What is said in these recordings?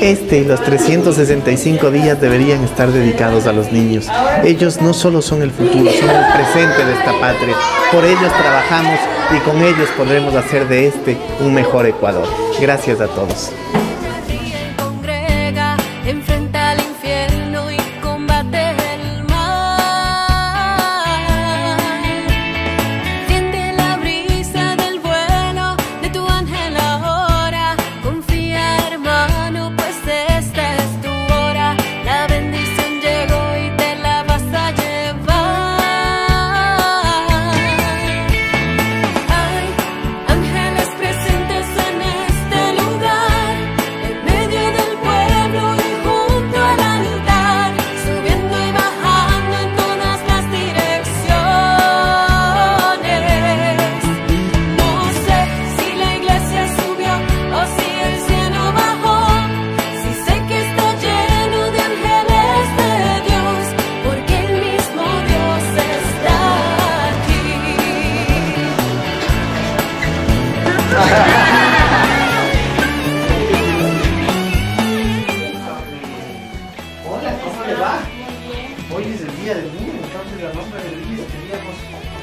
Este y los 365 días deberían estar dedicados a los niños. Ellos no solo son el futuro, son el presente de esta patria. Por ellos trabajamos y con ellos podremos hacer de este un mejor Ecuador. Gracias a todos. Enfrenta al infierno y combate el mal. Siente la brisa del vuelo de tu ángel ahora. Confía, hermano, pues esta es tu hora. La bendición llegó y te la vas a llevar. Hay ángeles presentes en este lugar, en medio del pueblo y junto al altar, subiendo y bajando en todas las direcciones. No sé si la iglesia subió o si el cielo bajó, si sé que está lleno de ángeles de Dios, porque el mismo Dios está aquí. Hola, ¿cómo le va? Hoy es el día del niño, entonces la nombre del niño queríamos...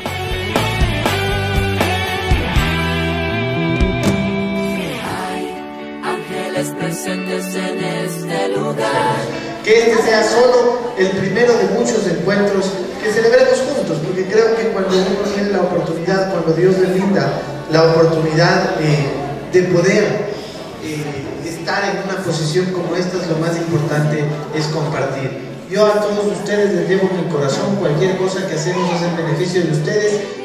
Hay ángeles presentes en este lugar. Que este sea solo el primero de muchos encuentros que celebremos juntos, porque creo que cuando uno tiene la oportunidad, cuando Dios le brinda la oportunidad de poder estar en una posición como esta, lo más importante es compartir. Yo a todos ustedes les llevo en el corazón, cualquier cosa que hacemos es en beneficio de ustedes.